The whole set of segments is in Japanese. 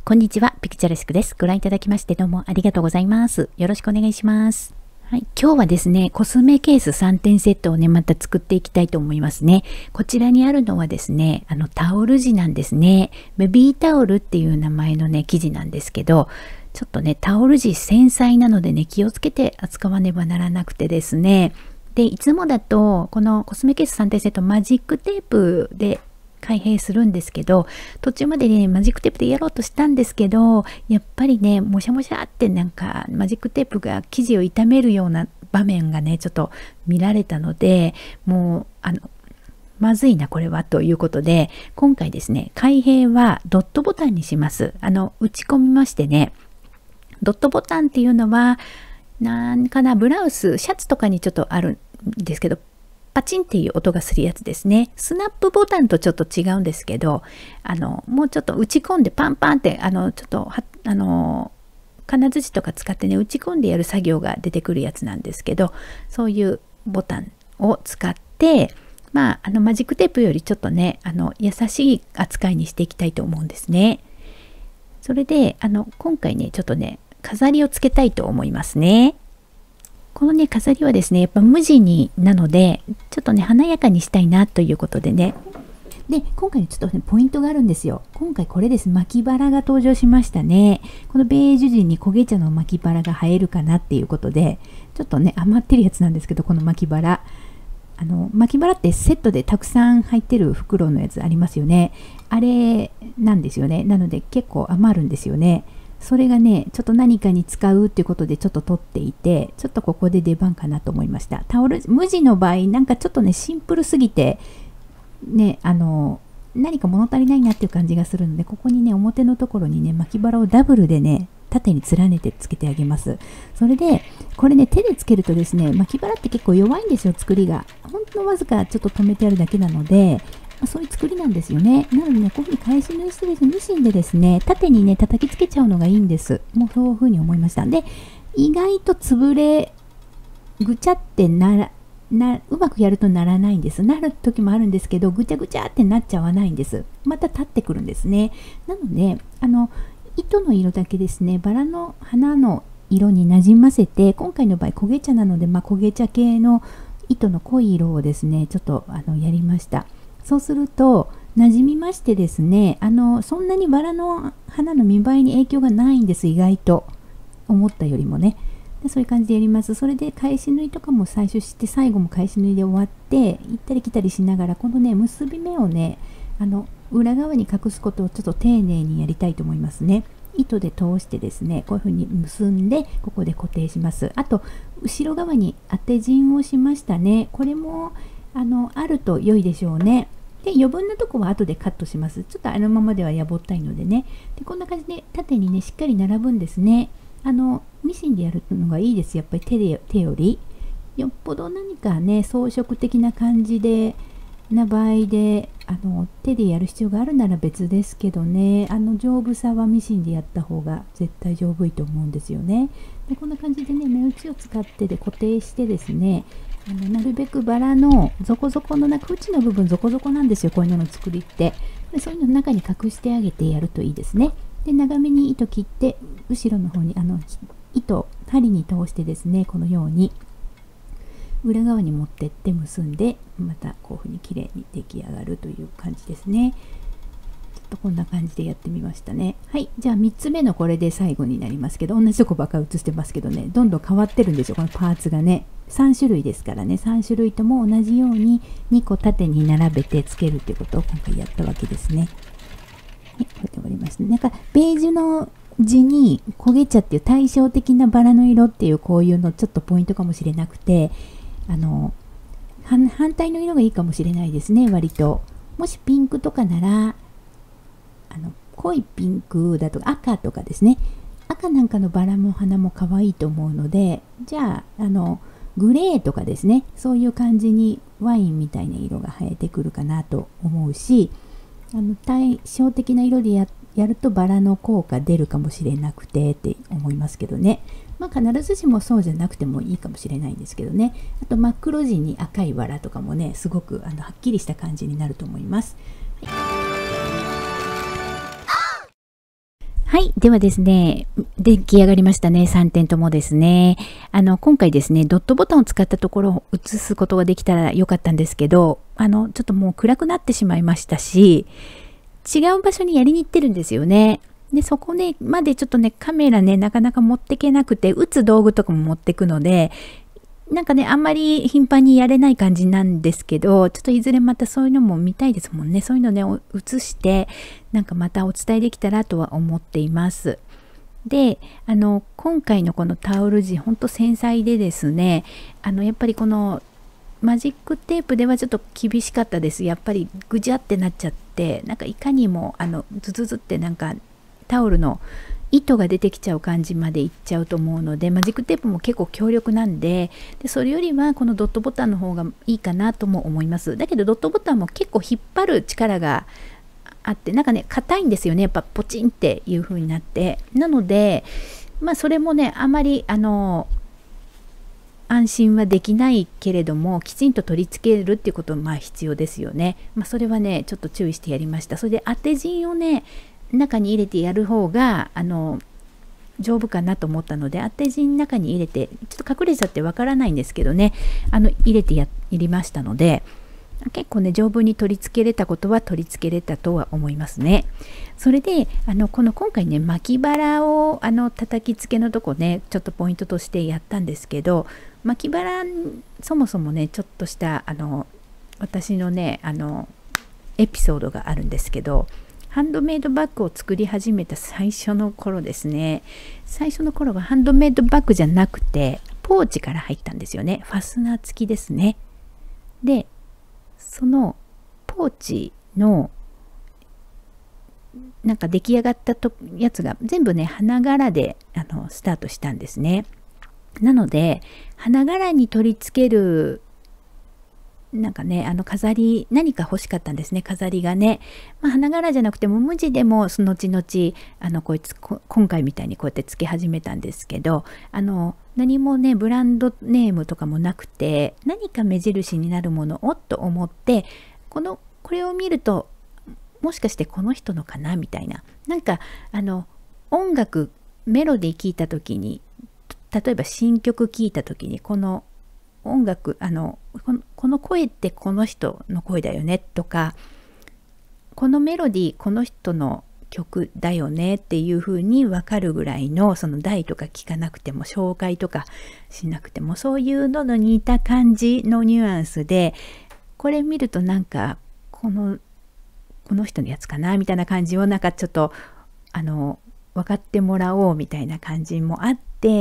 こんにちは、ピクチャレスクです。ご覧いただきましてどうもありがとうございます。よろしくお願いします。はい、今日はですね、コスメケース3点セットをね、また作っていきたいと思いますね。こちらにあるのはですね、タオル地なんですね。ベビータオルっていう名前のね、生地なんですけど、ちょっとね、タオル地繊細なのでね、気をつけて扱わねばならなくてですね。で、いつもだと、このコスメケース3点セット、マジックテープで開閉するんですけど、途中までねマジックテープでやろうとしたんですけど、やっぱりねもしゃもしゃってなんかマジックテープが生地を傷めるような場面がねちょっと見られたので、もうまずいなこれはということで、今回ですね開閉はドットボタンにします。打ち込みましてね、ドットボタンっていうのはなんかな、ブラウスシャツとかにちょっとあるんですけど、パチンっていう音がするやつですね。スナップボタンとちょっと違うんですけど、もうちょっと打ち込んでパンパンってちょっと金槌とか使ってね打ち込んでやる作業が出てくるやつなんですけど、そういうボタンを使って、マジックテープよりちょっとね優しい扱いにしていきたいと思うんですね。それで今回ねちょっとね飾りをつけたいと思いますね。このね飾りはですねやっぱ無地になのでちょっとね華やかにしたいなということでね。で今回ちょっとねポイントがあるんですよ。今回これです、巻きバラが登場しましたね。このベージュ地に焦げ茶の巻きバラが映えるかなっていうことで、ちょっとね余ってるやつなんですけど、この巻きバラ巻きバラってセットでたくさん入ってる袋のやつありますよね。あれなんですよね。なので結構余るんですよね。それがねちょっと何かに使うっていうことでちょっと取っていて、ちょっとここで出番かなと思いました。タオル無地の場合なんかちょっとねシンプルすぎてね何か物足りないなっていう感じがするので、ここにね表のところにね巻きバラをダブルでね縦に連ねてつけてあげます。それでこれね手でつけるとですね、巻きバラって結構弱いんですよ、作りが。ほんのわずかちょっと止めてあるだけなので、そういう作りなんですよね。なのでね、こういうふうに返し縫いしてですね、ミシンでですね、縦にね、叩きつけちゃうのがいいんです。もうそういうふうに思いました。で、意外と潰れ、ぐちゃってうまくやるとならないんです。なる時もあるんですけど、ぐちゃぐちゃってなっちゃわないんです。また立ってくるんですね。なので、糸の色だけですね、バラの花の色になじませて、今回の場合焦げ茶なので、焦げ茶系の糸の濃い色をですね、ちょっとやりました。そうすると馴染みましてですね、そんなにバラの花の見栄えに影響がないんです、意外と。思ったよりもね。でそういう感じでやります。それで返し縫いとかも最初して最後も返し縫いで終わって、行ったり来たりしながら、このね結び目をね裏側に隠すことをちょっと丁寧にやりたいと思いますね。糸で通してですね、こういう風に結んでここで固定します。あと後ろ側に当て陣をしましたね。これもあると良いでしょうね。で余分なとこは後でカットします。ちょっとあのままではやぼったいのでね。でこんな感じで縦にねしっかり並ぶんですね。ミシンでやるのがいいです。やっぱり手よりよっぽど何かね装飾的な感じでな場合で手でやる必要があるなら別ですけどね、丈夫さはミシンでやった方が絶対丈夫いと思うんですよね。でこんな感じでね目打ちを使ってで固定してですね、なるべくバラの底の縁の部分底なんですよ、こういうのの作りって。でそういうの中に隠してあげてやるといいですね。で長めに糸切って後ろの方に針に通してですね、このように裏側に持ってって結んで、またこういう風に綺麗に出来上がるという感じですね。ちょっとこんな感じでやってみましたね。はい、じゃあ3つ目のこれで最後になりますけど、同じとこばっか写してますけどね、どんどん変わってるんですよ、このパーツがね。3種類ですからね、3種類とも同じように2個縦に並べてつけるということを今回やったわけですね。はい、これで終わりました。なんかベージュの地に焦げ茶っていう対照的なバラの色っていう、こういうのちょっとポイントかもしれなくて、反対の色がいいかもしれないですね、割と。もしピンクとかなら濃いピンクだとか赤とかですね、赤なんかのバラも花も可愛いと思うので、じゃあグレーとかですね、そういう感じにワインみたいな色が映えてくるかなと思うし、対照的な色でやるとバラの効果出るかもしれなくてって思いますけどね。必ずしもそうじゃなくてもいいかもしれないんですけどね。あと真っ黒地に赤いバラとかもね、すごくはっきりした感じになると思います。 はい。ではですね、出来上がりましたね。3点ともですね。今回ですね、ドットボタンを使ったところを映すことができたらよかったんですけど、ちょっともう暗くなってしまいましたし、違う場所にやりに行ってるんですよね。で、そこね、までちょっとね、カメラね、なかなか持ってけなくて、打つ道具とかも持ってくので、なんかね、あんまり頻繁にやれない感じなんですけど、ちょっといずれまたそういうのも見たいですもんね。そういうのね、映して、なんかまたお伝えできたらとは思っています。で、今回のこのタオル地、ほんと繊細でですね、やっぱりこのマジックテープではちょっと厳しかったです。やっぱりぐじゃってなっちゃって、なんかいかにもズズズってなんかタオルの糸が出てきちゃう感じまでいっちゃうと思うので、マジックテープも結構強力なんで、それよりはこのドットボタンの方がいいかなとも思います。だけどドットボタンも結構引っ張る力があって、なんかね、硬いんですよね。やっぱポチンっていう風になって。なので、まあそれもね、あまり安心はできないけれども、きちんと取り付けるっていうことはまあ必要ですよね。まあそれはね、ちょっと注意してやりました。それで当て芯をね、中に入れてやる方が丈夫かなと思ったので、当て芯の中に入れて、ちょっと隠れちゃってわからないんですけどね、入れて入れましたので、結構ね、丈夫に取り付けれたことは取り付けれたとは思いますね。それで、今回ね、巻きバラを、叩き付けのとこね、ちょっとポイントとしてやったんですけど、巻きバラ、そもそもね、ちょっとした、私のね、エピソードがあるんですけど、ハンドメイドバッグを作り始めた最初の頃ですね。最初の頃はハンドメイドバッグじゃなくて、ポーチから入ったんですよね。ファスナー付きですね。で、そのポーチのなんか出来上がったやつが全部ね、花柄でスタートしたんですね。なので、花柄に取り付けるなんかね、飾り、何か欲しかったんですね、飾りがね。まあ、花柄じゃなくても、無地でも、その後々、今回みたいにこうやってつけ始めたんですけど、何もね、ブランドネームとかもなくて、何か目印になるものをと思って、これを見ると、もしかしてこの人のかなみたいな。なんか、音楽、メロディー聴いた時に、例えば新曲聴いた時に、この音楽この声ってこの人の声だよねとか、このメロディーこの人の曲だよねっていう風に分かるぐらいの、その題とか聞かなくても、紹介とかしなくても、そういうのの似た感じのニュアンスで、これ見るとなんかこの人のやつかなみたいな感じを、なんかちょっと分かってもらおうみたいな感じもあって、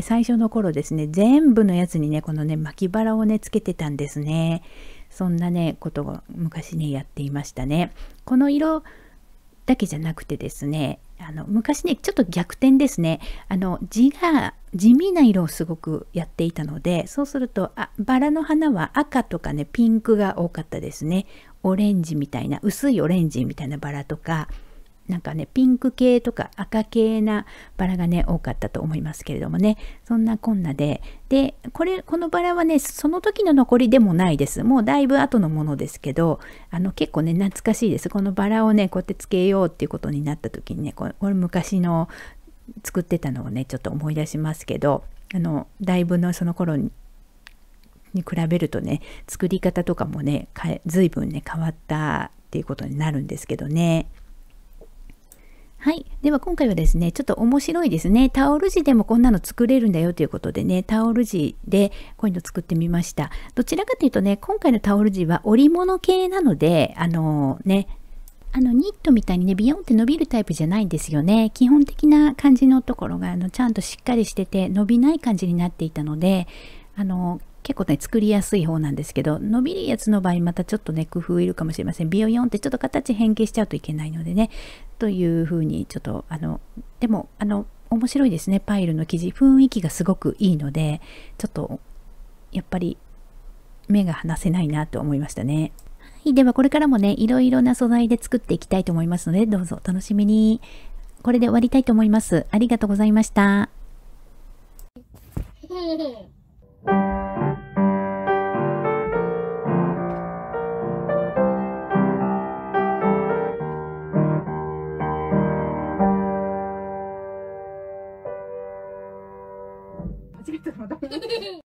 最初の頃ですね、全部のやつにね、このね、巻きバラをね、つけてたんですね。そんなね、ことが昔ね、やっていましたね。この色だけじゃなくてですね、昔ね、ちょっと逆転ですね。地味な色をすごくやっていたので、そうすると、バラの花は赤とかね、ピンクが多かったですね。オレンジみたいな、薄いオレンジみたいなバラとか、なんかね、ピンク系とか赤系なバラがね、多かったと思いますけれどもね。そんなこんなで。で、このバラはね、その時の残りでもないです。もうだいぶ後のものですけど、結構ね、懐かしいです。このバラをね、こうやってつけようっていうことになった時にね、これ昔の作ってたのをね、ちょっと思い出しますけど、だいぶのその頃に比べるとね、作り方とかもね、随分ね、変わったっていうことになるんですけどね。はい。では今回はですね、ちょっと面白いですね。タオル地でもこんなの作れるんだよということでね、タオル地でこういうの作ってみました。どちらかというとね、今回のタオル地は織物系なので、ニットみたいにね、ビヨンって伸びるタイプじゃないんですよね。基本的な感じのところが、ちゃんとしっかりしてて、伸びない感じになっていたので、結構ね、作りやすい方なんですけど、伸びるやつの場合、またちょっとね、工夫いるかもしれません。ビヨヨンってちょっと形変形しちゃうといけないのでね、というふうに、ちょっと、でも、面白いですね、パイルの生地。雰囲気がすごくいいので、ちょっと、やっぱり、目が離せないなと思いましたね。はい、ではこれからもね、いろいろな素材で作っていきたいと思いますので、どうぞお楽しみに。これで終わりたいと思います。ありがとうございました。 間違えたまた